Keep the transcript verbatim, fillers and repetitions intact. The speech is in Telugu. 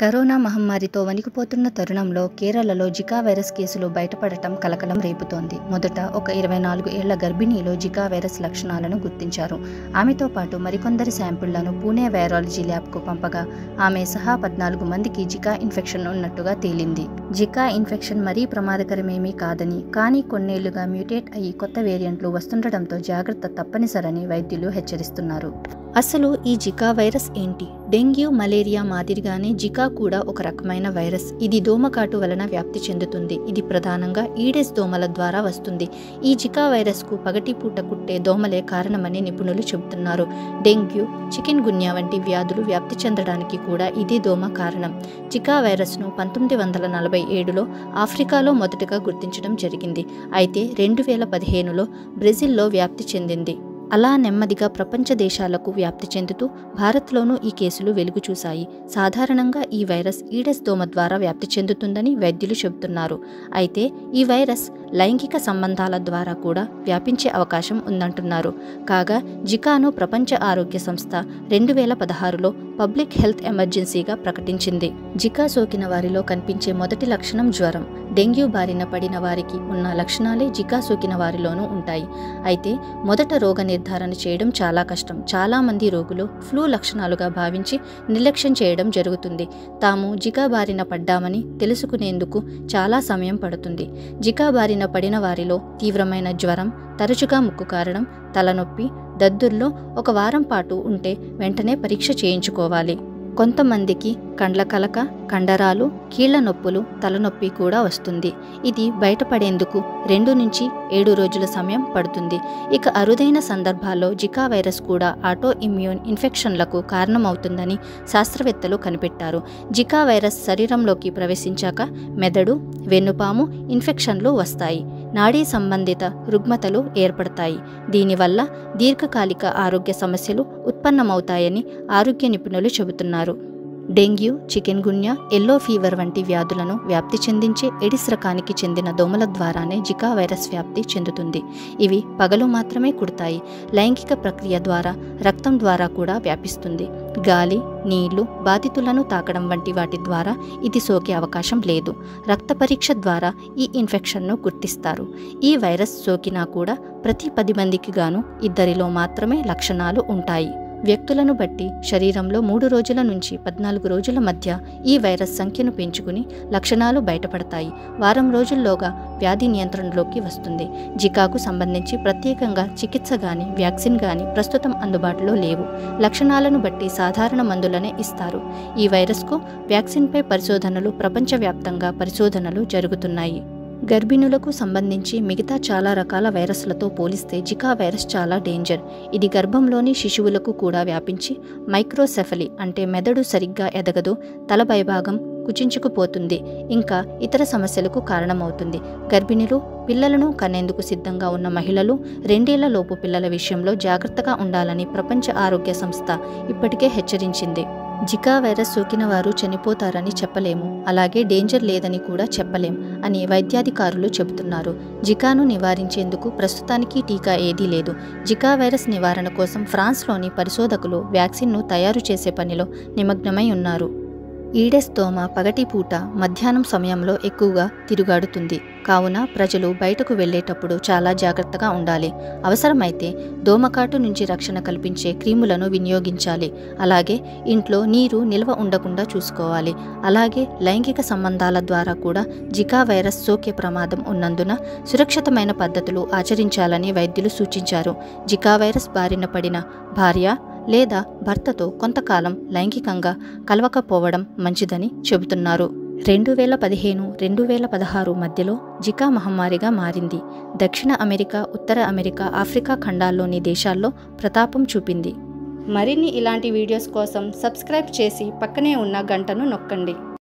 కరోనా మహమ్మారితో వణికిపోతున్న తరుణంలో కేరళలో జికా వైరస్ కేసులు బయటపడటం కలకలం రేపుతోంది. మొదట ఒక ఇరవై నాలుగు ఏళ్ల గర్భిణీలో జికా వైరస్ లక్షణాలను గుర్తించారు. ఆమెతో పాటు మరికొందరి శాంపిళ్లను పూణే వైరాలజీ ల్యాబ్కు పంపగా ఆమె సహా పద్నాలుగు మందికి జికా ఇన్ఫెక్షన్ ఉన్నట్టుగా తేలింది. జికా ఇన్ఫెక్షన్ మరీ ప్రమాదకరమేమీ కాదని, కానీ కొన్నేళ్లుగా మ్యూటేట్ అయ్యి కొత్త వేరియంట్లు వస్తుండటంతో జాగ్రత్త తప్పనిసరని వైద్యులు హెచ్చరిస్తున్నారు. అసలు ఈ జికా వైరస్ ఏంటి? డెంగ్యూ, మలేరియా మాదిరిగానే జికా కూడా ఒక రకమైన వైరస్. ఇది దోమకాటు వలన వ్యాప్తి చెందుతుంది. ఇది ప్రధానంగా ఈడెస్ దోమల ద్వారా వస్తుంది. ఈ జికా వైరస్కు పగటిపూట కుట్టే దోమలే కారణమని నిపుణులు చెబుతున్నారు. డెంగ్యూ, చికెన్ గున్యా వంటి వ్యాధులు వ్యాప్తి చెందడానికి కూడా ఇదే దోమ కారణం. జికా వైరస్ను పంతొమ్మిది వందల నలభై ఏడులో ఆఫ్రికాలో మొదటగా గుర్తించడం జరిగింది. అయితే రెండు వేల పదిహేనులో బ్రెజిల్లో వ్యాప్తి చెందింది. అలా నెమ్మదిగా ప్రపంచ దేశాలకు వ్యాప్తి చెందుతూ భారత్లోనూ ఈ కేసులు వెలుగు చూశాయి. సాధారణంగా ఈ వైరస్ ఈడెస్ దోమ ద్వారా వ్యాప్తి చెందుతుందని వైద్యులు చెబుతున్నారు. అయితే ఈ వైరస్ లైంగిక సంబంధాల ద్వారా కూడా వ్యాపించే అవకాశం ఉందంటున్నారు. కాగా జికాను ప్రపంచ ఆరోగ్య సంస్థ రెండు వేల పదహారులో పబ్లిక్ హెల్త్ ఎమర్జెన్సీగా ప్రకటించింది. జికా సోకిన వారిలో కనిపించే మొదటి లక్షణం జ్వరం. డెంగ్యూ బారిన పడిన వారికి ఉన్న లక్షణాలే జికా సోకిన వారిలోనూ ఉంటాయి. అయితే మొదట రోగ నిర్ధారణ చేయడం చాలా కష్టం. చాలా మంది రోగులు ఫ్లూ లక్షణాలుగా భావించి నిర్లక్ష్యం చేయడం జరుగుతుంది. తాము జికా బారిన పడ్డామని తెలుసుకునేందుకు చాలా సమయం పడుతుంది. జికా బారిన పడిన వారిలో తీవ్రమైన జ్వరం, తరచుగా ముక్కు కారడం, తలనొప్పి, దద్దుర్లో ఒక వారం పాటు ఉంటే వెంటనే పరీక్ష చేయించుకోవాలి. కొంతమందికి కండ్ల కలక, కండరాలు, కీళ్ల నొప్పులు, తలనొప్పి కూడా వస్తుంది. ఇది బయటపడేందుకు రెండు నుంచి ఏడు రోజుల సమయం పడుతుంది. ఇక అరుదైన సందర్భాల్లో జికా వైరస్ కూడా ఆటో ఇమ్యూన్ ఇన్ఫెక్షన్లకు కారణమవుతుందని శాస్త్రవేత్తలు కనిపెట్టారు. జికా వైరస్ శరీరంలోకి ప్రవేశించాక మెదడు, వెన్నుపాము ఇన్ఫెక్షన్లు వస్తాయి. నాడీ సంబంధిత రుగ్మతలు ఏర్పడతాయి. దీనివల్ల దీర్ఘకాలిక ఆరోగ్య సమస్యలు ఉత్పన్నమవుతాయని ఆరోగ్య నిపుణులు చెబుతున్నారు. Dengue, chikungunya, yellow fever వంటి వ్యాధులను వ్యాప్తి చెందించే ఎడిస్ రకానికి చెందిన దోమల ద్వారానే జికా వైరస్ వ్యాప్తి చెందుతుంది. ఇవి పగలు మాత్రమే కుడతాయి. లైంగిక ప్రక్రియ ద్వారా, రక్తం ద్వారా కూడా వ్యాపిస్తుంది. గాలి, నీళ్లు బాధితులను తాకడం వంటి వాటి ద్వారా ఇది సోకే అవకాశం లేదు. రక్త పరీక్ష ద్వారా ఈ ఇన్ఫెక్షన్ను గుర్తిస్తారు. ఈ వైరస్ సోకినా కూడా ప్రతి పది మందికి గాను ఇద్దరిలో మాత్రమే లక్షణాలు ఉంటాయి. వ్యక్తులను బట్టి శరీరంలో మూడు రోజుల నుంచి పద్నాలుగు రోజుల మధ్య ఈ వైరస్ సంఖ్యను పెంచుకుని లక్షణాలు బయటపడతాయి. వారం రోజుల్లోగా వ్యాధి నియంత్రణలోకి వస్తుంది. జికాకు సంబంధించి ప్రత్యేకంగా చికిత్స గాని, వ్యాక్సిన్ గాని ప్రస్తుతం అందుబాటులో లేవు. లక్షణాలను బట్టి సాధారణ మందులనే ఇస్తారు. ఈ వైరస్కు వ్యాక్సిన్పై పరిశోధనలు ప్రపంచవ్యాప్తంగా పరిశోధనలు జరుగుతున్నాయి. గర్భిణులకు సంబంధించి మిగతా చాలా రకాల వైరస్లతో పోలిస్తే జికా వైరస్ చాలా డేంజర్. ఇది గర్భంలోని శిశువులకు కూడా వ్యాపించి మైక్రోసెఫలీ అంటే మెదడు సరిగ్గా ఎదగదు, తల పైభాగం కుచించుకుపోతుంది, ఇంకా ఇతర సమస్యలకు కారణమవుతుంది. గర్భిణులు, పిల్లలను కనేందుకు సిద్ధంగా ఉన్న మహిళలు, రెండేళ్ల లోపు పిల్లల విషయంలో జాగ్రత్తగా ఉండాలని ప్రపంచ ఆరోగ్య సంస్థ ఇప్పటికే హెచ్చరించింది. జికా వైరస్ సోకిన వారు చనిపోతారని చెప్పలేము, అలాగే డేంజర్ లేదని కూడా చెప్పలేం అని వైద్యాధికారులు చెబుతున్నారు. జికాను నివారించేందుకు ప్రస్తుతానికి టీకా ఏదీ లేదు. జికా వైరస్ నివారణ కోసం ఫ్రాన్స్లోని పరిశోధకులు వ్యాక్సిన్ను తయారు చేసే పనిలో నిమగ్నమై ఉన్నారు. ఈడెస్ దోమ పగటిపూట, మధ్యాహ్నం సమయంలో ఎక్కువగా తిరుగాడుతుంది. కావున ప్రజలు బయటకు వెళ్లేటప్పుడు చాలా జాగ్రత్తగా ఉండాలి. అవసరమైతే దోమకాటు నుంచి రక్షణ కల్పించే క్రీములను వినియోగించాలి. అలాగే ఇంట్లో నీరు నిల్వ ఉండకుండా చూసుకోవాలి. అలాగే లైంగిక సంబంధాల ద్వారా కూడా జికా వైరస్ సోకే ప్రమాదం ఉన్నందున సురక్షితమైన పద్ధతులు ఆచరించాలని వైద్యులు సూచించారు. జికా వైరస్ బారిన పడిన భార్య లేదా భర్తతో కొంతకాలం లైంగికంగా కలవకపోవడం మంచిదని చెబుతున్నారు. రెండు వేల పదిహేను రెండు వేల పదహారు మధ్యలో జికా మహమ్మారిగా మారింది. దక్షిణ అమెరికా, ఉత్తర అమెరికా, ఆఫ్రికా ఖండాల్లోని దేశాల్లో ప్రతాపం చూపింది. మరిన్ని ఇలాంటి వీడియోస్ కోసం సబ్స్క్రైబ్ చేసి పక్కనే ఉన్న గంటను నొక్కండి.